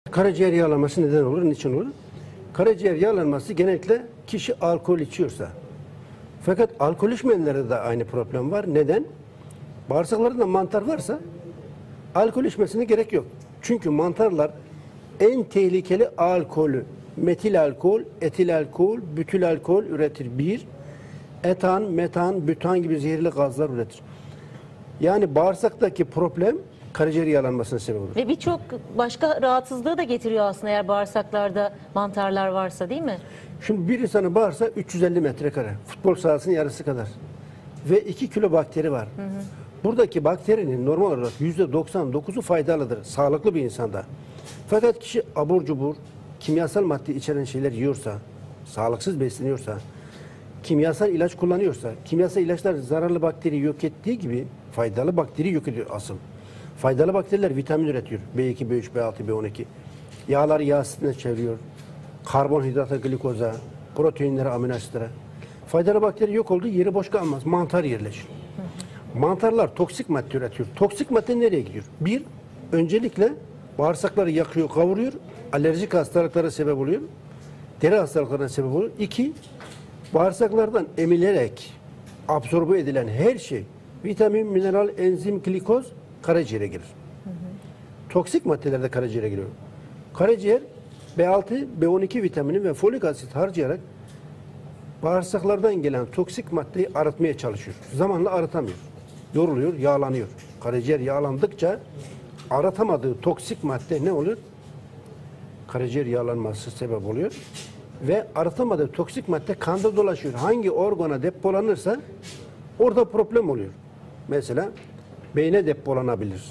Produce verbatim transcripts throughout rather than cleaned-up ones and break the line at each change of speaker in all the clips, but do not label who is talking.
Karaciğer yağlanması neden olur, niçin olur? Karaciğer yağlanması genellikle kişi alkol içiyorsa. Fakat alkol içmeyenlerde de aynı problem var. Neden? Bağırsaklarında mantar varsa alkol içmesine gerek yok. Çünkü mantarlar en tehlikeli alkolü, metil alkol, etil alkol, bütül alkol üretir. Bir, etan, metan, bütan gibi zehirli gazlar üretir. Yani bağırsaktaki problem karaciğer yağlanmasına sebep olur.
Ve birçok başka rahatsızlığı da getiriyor aslında eğer bağırsaklarda mantarlar varsa, değil mi?
Şimdi bir insanın bağırsağı üç yüz elli metrekare, futbol sahasının yarısı kadar ve iki kilo bakteri var. Hı hı. Buradaki bakterinin normal olarak yüzde doksan dokuzu faydalıdır sağlıklı bir insanda. Fakat kişi abur cubur, kimyasal madde içeren şeyler yiyorsa, sağlıksız besleniyorsa, kimyasal ilaç kullanıyorsa, kimyasal ilaçlar zararlı bakteri yok ettiği gibi faydalı bakteri yok ediyor asıl. Faydalı bakteriler vitamin üretiyor. B iki, B üç, B altı, B on iki. Yağları yağ asitine çeviriyor. Karbonhidrata, glikoza, proteinlere, amino asitlere. Faydalı bakteri yok olduğu yeri boş kalmaz. Mantar yerleşir. Mantarlar toksik madde üretiyor. Toksik madde nereye gidiyor? Bir, öncelikle bağırsakları yakıyor, kavuruyor. Alerjik hastalıklara sebep oluyor. Deri hastalıklarına sebep oluyor. İki, bağırsaklardan emilerek absorbe edilen her şey, vitamin, mineral, enzim, glikoz karaciğere girer. Hı hı. Toksik maddeler de karaciğere giriyor. Karaciğer B altı, B on iki vitamini ve folik asit harcayarak bağırsaklardan gelen toksik maddeyi arıtmaya çalışıyor. Zamanla arıtamıyor. Yoruluyor, yağlanıyor. Karaciğer yağlandıkça aratamadığı toksik madde ne oluyor? Karaciğer yağlanması sebep oluyor. Ve arıtamadığı toksik madde kanda dolaşıyor. Hangi organa depolanırsa orada problem oluyor. Mesela beyne depolanabilir.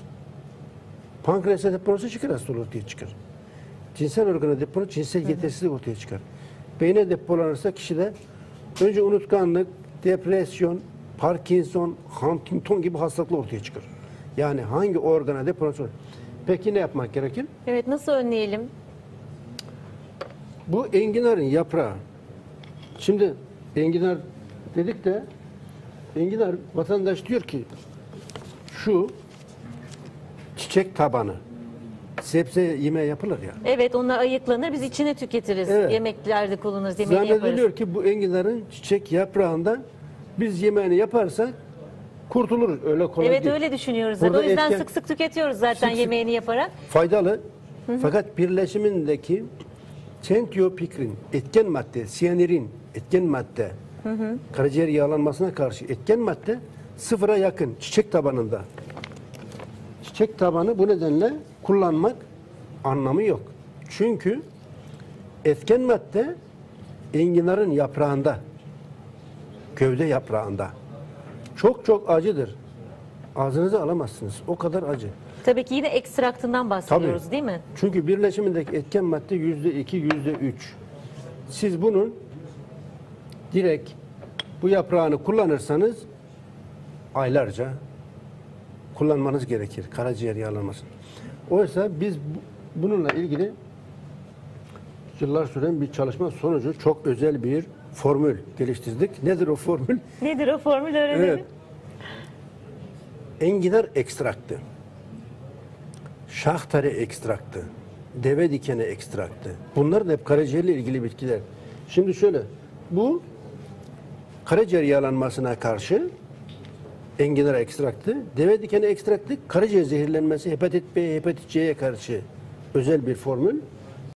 Pankreasa depolanırsa şeker hastalığı ortaya çıkar. Cinsel organa depolanırsa cinsel yetersizlik ortaya çıkar. Beyne depolanırsa kişide önce unutkanlık, depresyon, Parkinson, Huntington gibi hastalıklar ortaya çıkar. Yani hangi organa depolanırsa. Peki ne yapmak gerekir?
Evet, nasıl önleyelim?
Bu enginarın yaprağı. Şimdi enginar dedik de enginar, vatandaş diyor ki şu çiçek tabanı sebze yemeği yapılır ya.
Evet, onlar ayıklanır, biz içine tüketiriz. Evet. Yemeklerde kullanırız, yemeğini yaparız.
Zannediliyor ki bu enginarın çiçek yaprağından biz yemeğini yaparsak kurtuluruz. Öyle kolay
evet,
değil.
öyle düşünüyoruz.
Burada
o yüzden
etken,
sık sık tüketiyoruz zaten sık yemeğini yaparak.
Faydalı. Hı hı. Fakat birleşimindeki çentiopikrin, etken madde, siyanirin, etken madde, hı hı. karaciğer yağlanmasına karşı etken madde sıfıra yakın çiçek tabanında. Çiçek tabanı bu nedenle kullanmak anlamı yok. Çünkü etken madde enginarın yaprağında, gövde yaprağında. Çok çok acıdır. Ağzınıza alamazsınız. O kadar acı.
Tabii ki yine ekstraktından bahsediyoruz. Tabii. Değil mi?
Çünkü birleşimindeki etken madde yüzde iki, yüzde üç. Siz bunun direkt bu yaprağını kullanırsanız aylarca kullanmanız gerekir. Karaciğer yağlanması. Oysa biz bununla ilgili yıllar süren bir çalışma sonucu çok özel bir formül geliştirdik. Nedir o formül?
Nedir o formül, öğrenelim. Evet.
Enginar ekstraktı, şahtari ekstraktı, deve dikeni ekstraktı. Bunlar da hep karaciğerle ilgili bitkiler. Şimdi şöyle, bu karaciğer yağlanmasına karşı enginar ekstraktı, deve dikeni ekstraktı, karaciğer zehirlenmesi, hepatit B, hepatit C'ye karşı özel bir formül.